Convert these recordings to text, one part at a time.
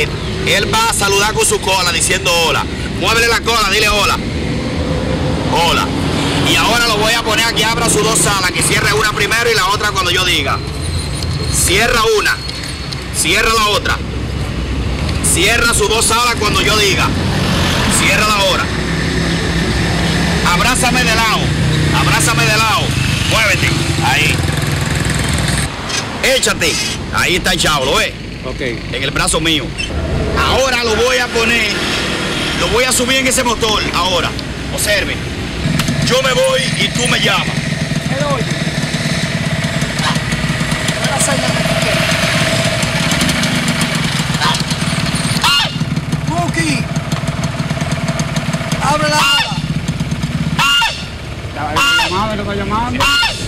él va a saludar con su cola diciendo hola. Muévele la cola, dile hola. Hola. Y ahora lo voy a poner aquí, abra sus dos alas, que cierre una primero y la otra cuando yo diga. Cierra una, cierra la otra. Cierra sus dos alas cuando yo diga. Cierra la ahora. Abrázame de lado, abrázame de lado. Muévete, ahí. Échate. Ahí está echado, ¿lo ves? Ok. En el brazo mío. Ahora lo voy a poner, lo voy a subir en ese motor, ahora. Observe. Yo me voy y tú me llamas. Cookie, abre la ala. Lo está llamando.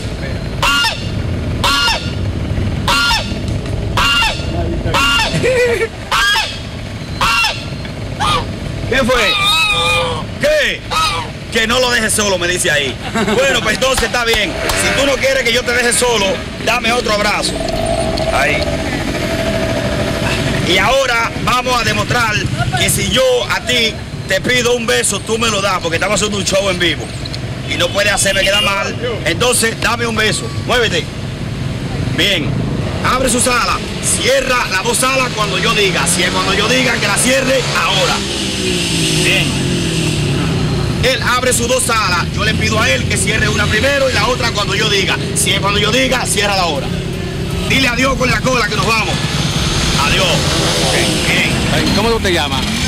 ¿Qué fue? ¿Qué? Que no lo dejes solo, me dice ahí. Bueno, pues entonces está bien. Si tú no quieres que yo te deje solo, dame otro abrazo. Ahí. Y ahora vamos a demostrar que si yo a ti te pido un beso, tú me lo das, porque estamos haciendo un show en vivo. Y no puedes hacerme quedar mal. Entonces, dame un beso. Muévete. Bien. Abre sus alas. Cierra las dos alas cuando yo diga. Si es cuando yo diga que la cierre, ahora. Bien. Él abre sus dos alas. Yo le pido a él que cierre una primero y la otra cuando yo diga. Si es cuando yo diga, cierra la hora. Dile adiós con la cola que nos vamos. Adiós. Okay. Bien. ¿Cómo tú te llamas?